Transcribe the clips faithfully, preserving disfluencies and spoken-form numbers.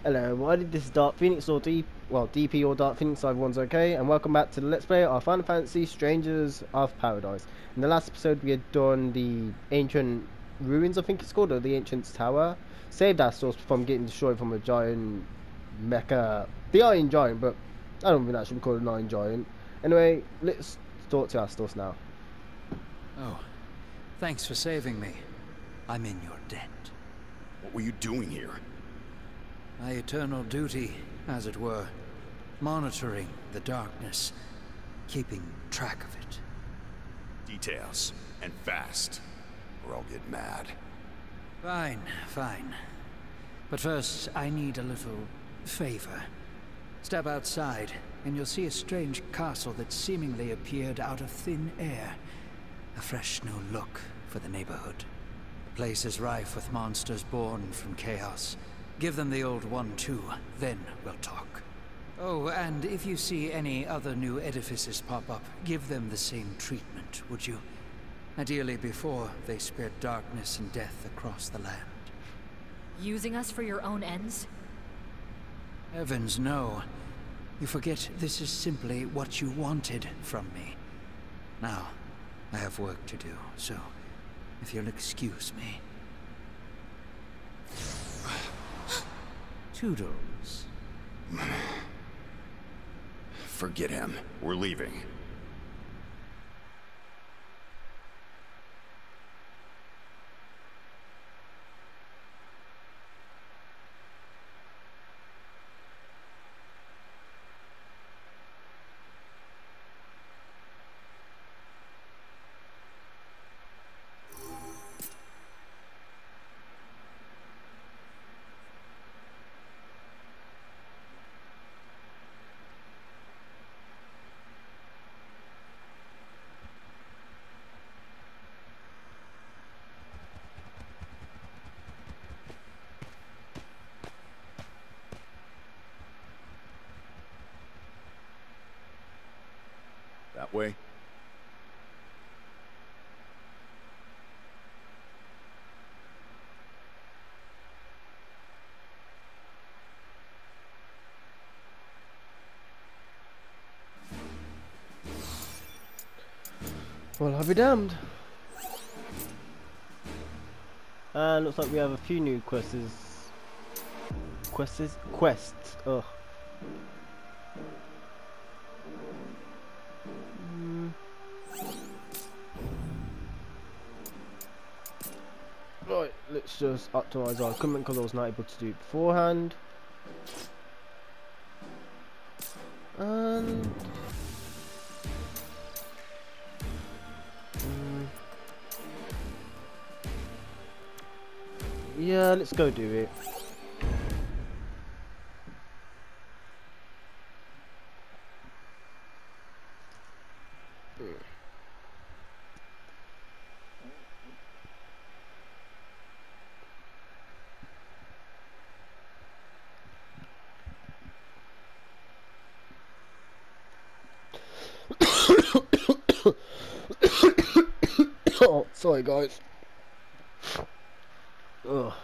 Hello everybody, this is Dark Phoenix or D well D P or Dark Phoenix, everyone's okay, and welcome back to the Let's Play of Final Fantasy Strangers of Paradise. In the last episode we had done the ancient ruins, I think it's called, or the ancient tower. Saved our source from getting destroyed from a giant mecha, the Iron Giant, but I don't think that should be called an Iron Giant. Anyway, let's talk to our source now. Oh, thanks for saving me. I'm in your debt. What were you doing here? My eternal duty, as it were. Monitoring the darkness, keeping track of it. Details, and fast, or I'll get mad. Fine, fine. But first, I need a little favor. Step outside, and you'll see a strange castle that seemingly appeared out of thin air. A fresh new look for the neighborhood. The place is rife with monsters born from chaos. Give them the old one too, then we'll talk. Oh, and if you see any other new edifices pop up, give them the same treatment, would you? Ideally before they spread darkness and death across the land. Using us for your own ends? Heavens, no. You forget this is simply what you wanted from me. Now, I have work to do, so if you'll excuse me. Toodles. Forget him. We're leaving. That way? Well, I'll be damned. Uh, looks like we have a few new quests. Quests? Quests. Ugh. Mm. Right, let's just optimize our equipment because I was not able to do it beforehand. And yeah, let's go do it. Oh, sorry guys. Ugh.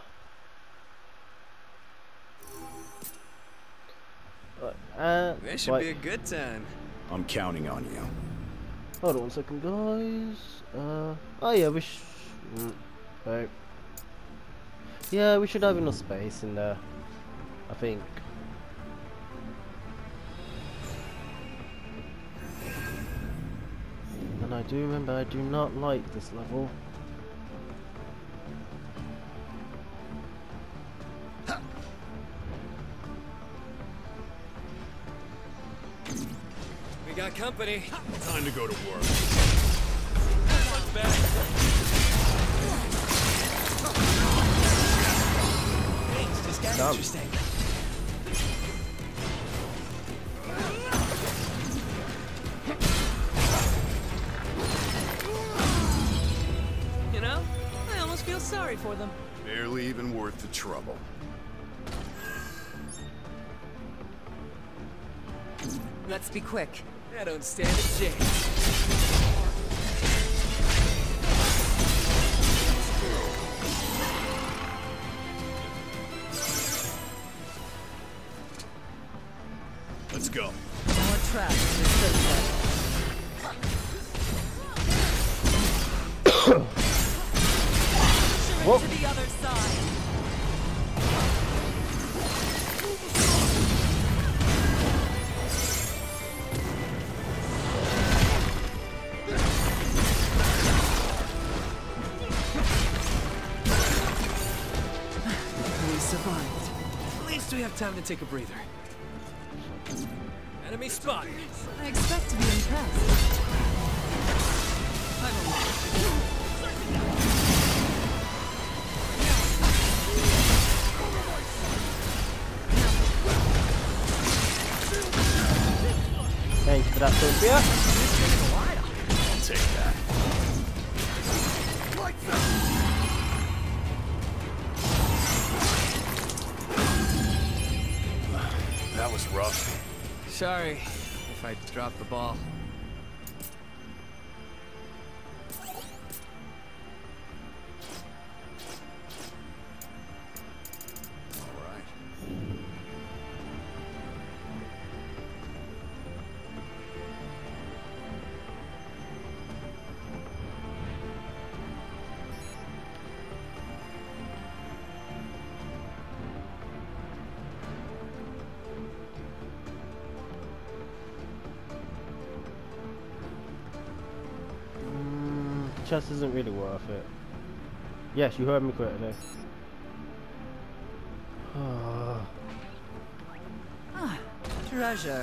Uh, this should right. be a good time. I'm counting on you. Hold on one second, guys. Uh, oh yeah, we sh mm, right. Yeah, we should have enough space in there, I think. And I do remember I do not like this level. We got company. Time to go to work. One's back. Things just got Dumb. interesting. You know, I almost feel sorry for them. Barely even worth the trouble. Let's be quick. I don't stand a chance. Let's go. More traps in this set. Whoa. To the other side. We survived. At least we have time to take a breather. Enemy spotted. I expect to be impressed. I'm alone. Thank you for that, Sophia. I'll take that. That was rough. Sorry if I dropped the ball. All right. Mm, the chest isn't really worth it. Yes, you heard me correctly. Ah, treasure.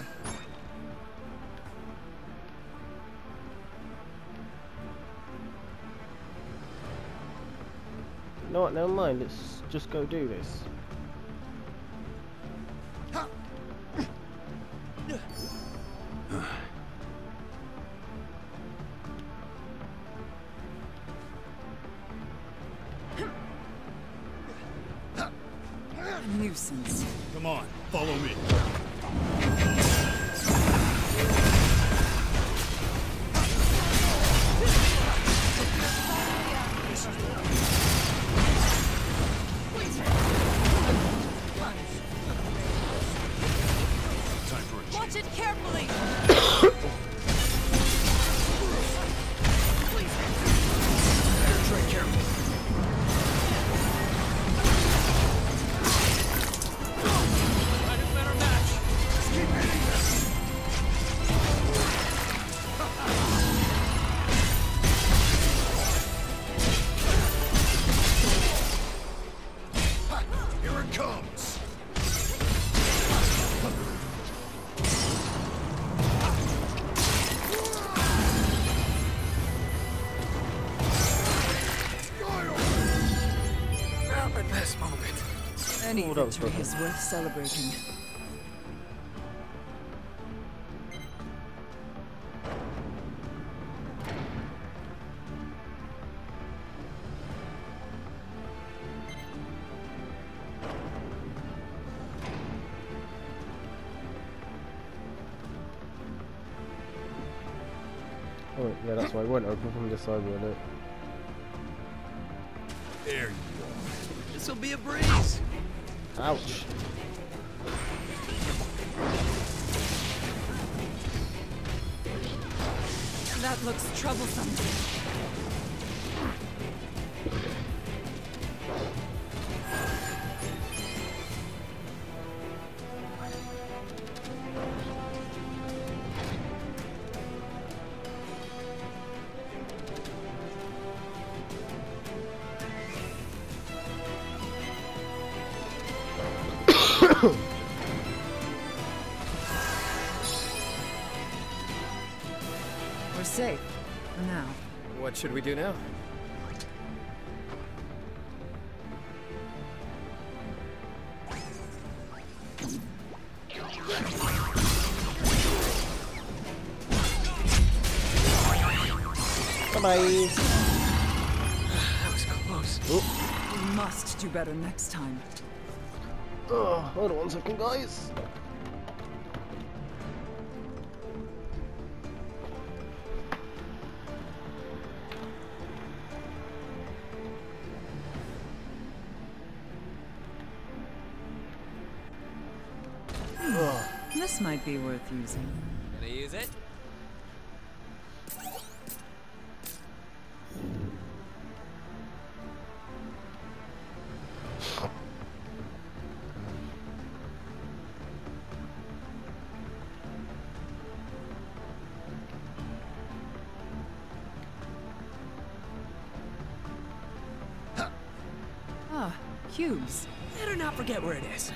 You know what, never mind, let's just go do this. Nuisance. Come on, follow me. Time for a change. Watch it carefully. Tread carefully. Find a better match. Keep hitting them. Here it comes. Not my best moment. Any Hold on, victory hold on. is worth celebrating. Oh, wait, yeah, that's why it won't open from this side, will it? There you go. This'll be a breeze. Ouch. That looks troublesome. We're safe for now. What should we do now? Bye-bye. That was close. We must do better next time. Oh, hold on one second, guys. This might be worth using. Gonna use it? Ah, cubes. Better not forget where it is.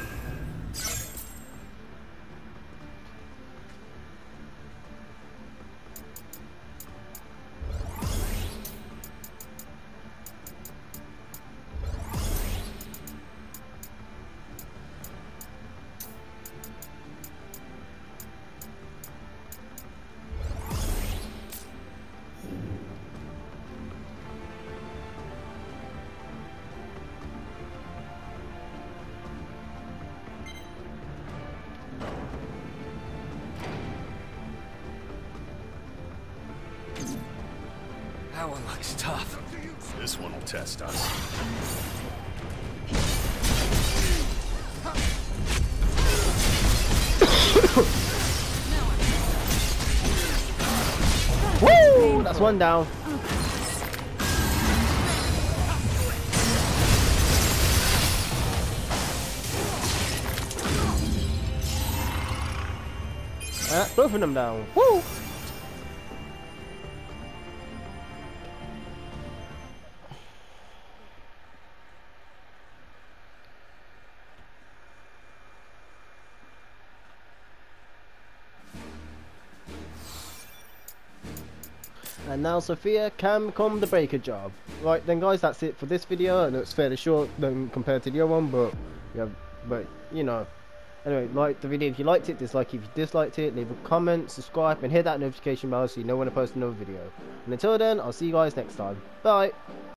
That one looks tough. This one will test us. Woo! That's one down. Uh, both of them down. Woo! And now Sophia can become the breaker job. Right then guys, that's it for this video. I know it's fairly short than compared to the other one, but yeah, but you know. Anyway, like the video if you liked it, dislike if you disliked it, leave a comment, subscribe and hit that notification bell so you know when I post another video. And until then, I'll see you guys next time. Bye!